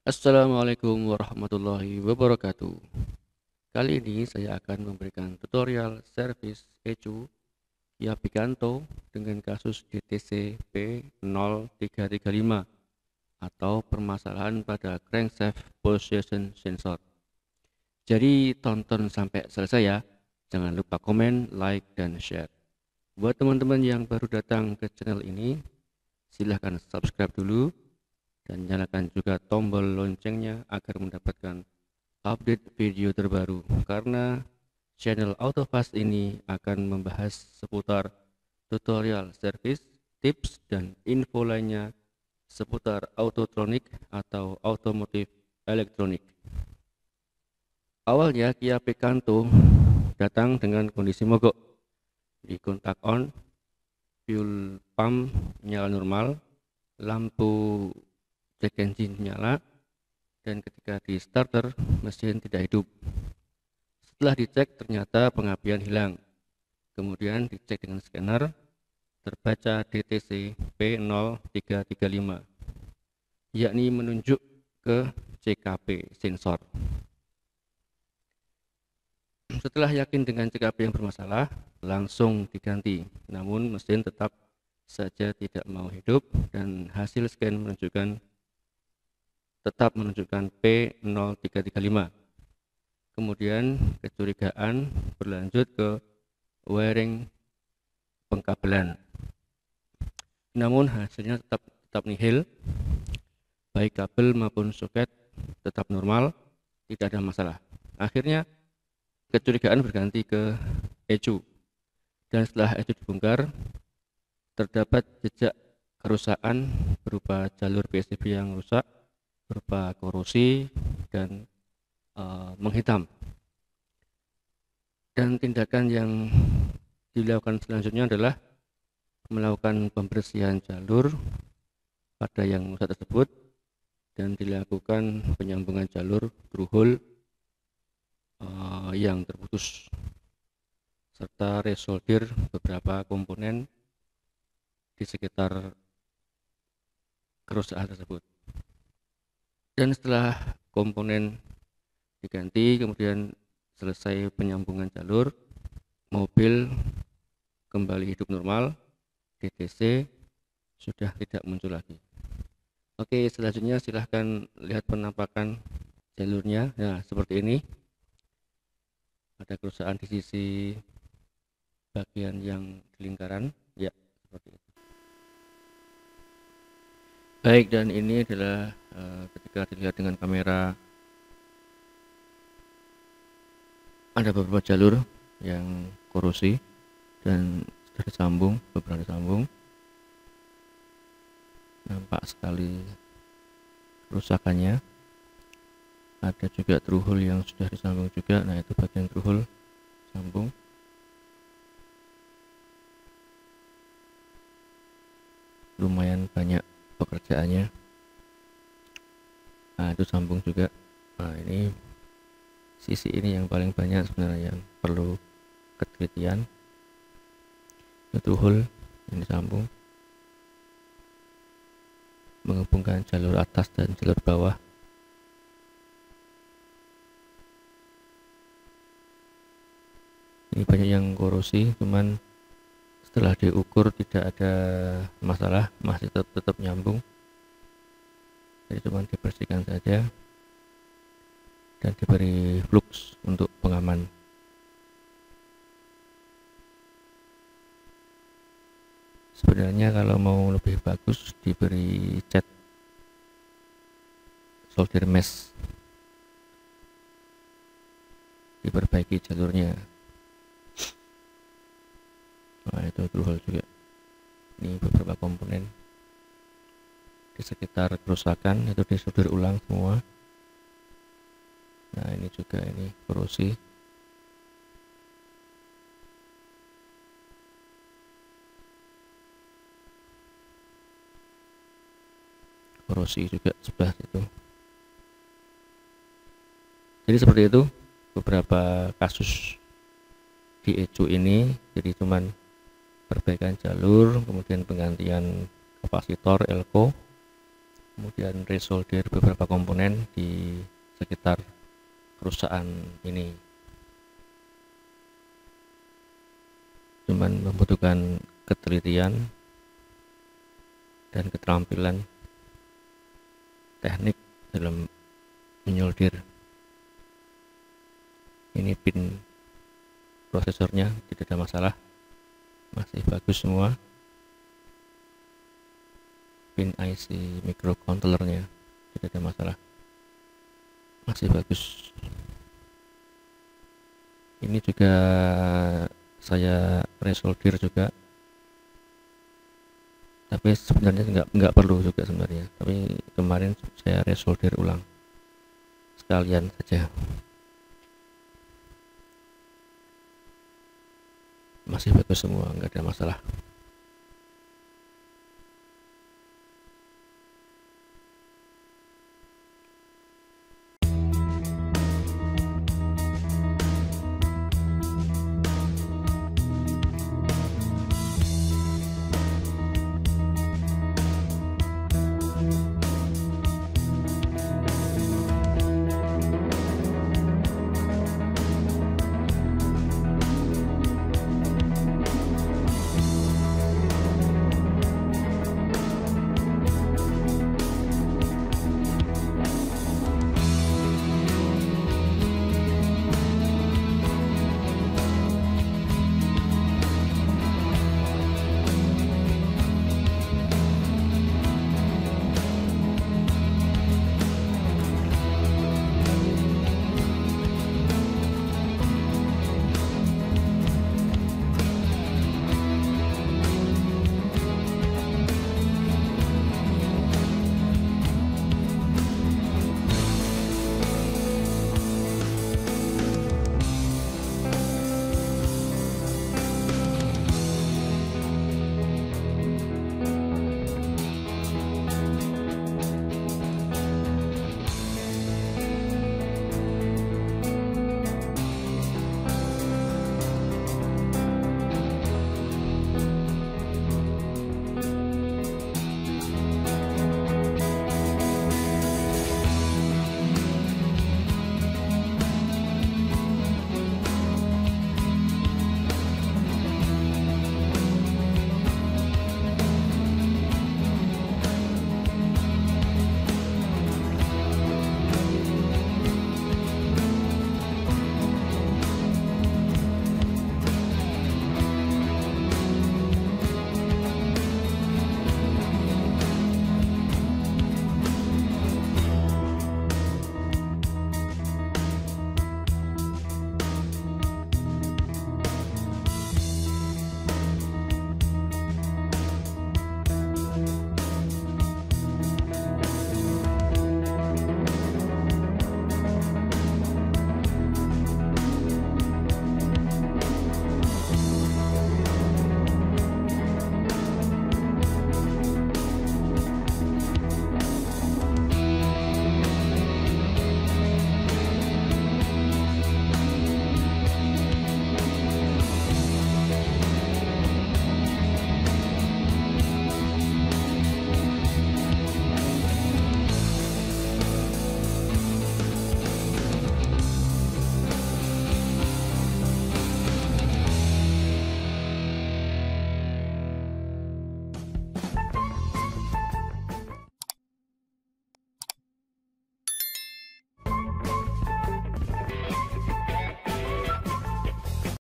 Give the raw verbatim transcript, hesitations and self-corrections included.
Assalamualaikum warahmatullahi wabarakatuh. Kali ini saya akan memberikan tutorial servis E C U Kia Picanto dengan kasus D T C P nol tiga tiga lima atau permasalahan pada crankshaft position sensor. Jadi tonton sampai selesai ya. Jangan lupa komen, like, dan share. Buat teman-teman yang baru datang ke channel ini, silahkan subscribe dulu dan nyalakan juga tombol loncengnya agar mendapatkan update video terbaru, karena channel AutoFast ini akan membahas seputar tutorial service, tips, dan info lainnya seputar autotronik atau otomotif elektronik. Awalnya Kia Picanto datang dengan kondisi mogok. Di kontak on, fuel pump nyala normal, lampu check engine nyala, dan ketika di starter mesin tidak hidup. Setelah dicek ternyata pengapian hilang. Kemudian dicek dengan scanner, terbaca D T C P nol tiga tiga lima, yakni menunjuk ke C K P sensor. Setelah yakin dengan C K P yang bermasalah, langsung diganti. Namun mesin tetap saja tidak mau hidup dan hasil scan menunjukkan tetap menunjukkan P nol tiga tiga lima. Kemudian kecurigaan berlanjut ke wiring pengkabelan. Namun hasilnya tetap tetap nihil. Baik kabel maupun soket tetap normal, tidak ada masalah. Akhirnya kecurigaan berganti ke E C U. Dan setelah E C U dibongkar, terdapat jejak kerusakan berupa jalur P C B yang rusak, berupa korosi dan e, menghitam. Dan tindakan yang dilakukan selanjutnya adalah melakukan pembersihan jalur pada yang rusak tersebut dan dilakukan penyambungan jalur through hole e, yang terputus, serta resolder beberapa komponen di sekitar kerusakan tersebut. Dan setelah komponen diganti, kemudian selesai penyambungan jalur, mobil kembali hidup normal, D T C sudah tidak muncul lagi. Oke, selanjutnya silahkan lihat penampakan jalurnya. Nah, seperti ini. Ada kerusakan di sisi bagian yang di lingkaran, ya, seperti itu. Baik, dan ini adalah uh, ketika dilihat dengan kamera, ada beberapa jalur yang korosi dan sudah disambung, beberapa disambung. Nampak sekali kerusakannya. Ada juga through hole yang sudah disambung juga. Nah, itu bagian through hole sambung. Lumayan banyak pekerjaannya. Nah, itu sambung juga. Nah, ini sisi ini yang paling banyak sebenarnya yang perlu ketelitian. Itu hole yang disambung menghubungkan jalur atas dan jalur bawah. Ini banyak yang korosi, cuman setelah diukur tidak ada masalah, masih tetap, tetap nyambung. Jadi cuma dibersihkan saja dan diberi flux untuk pengaman. Sebenarnya kalau mau lebih bagus diberi cat solder mesh, diperbaiki jalurnya. Nah, itu through hole juga. Ini beberapa komponen di sekitar kerusakan itu disolder ulang semua. Nah, ini juga ini korosi. Korosi juga sebelah itu. Jadi seperti itu beberapa kasus di E C U ini. Jadi cuman perbaikan jalur, kemudian penggantian kapasitor elko, kemudian resolder beberapa komponen di sekitar perusahaan ini. Cuman membutuhkan ketelitian dan keterampilan teknik dalam menyolder. Ini pin prosesornya tidak ada masalah, masih bagus semua. Pin I C microcontrollernya tidak ada masalah, masih bagus. Ini juga saya resolder juga, tapi sebenarnya nggak nggak perlu juga sebenarnya, tapi kemarin saya resolder ulang sekalian saja. Masih bagus semua, nggak ada masalah.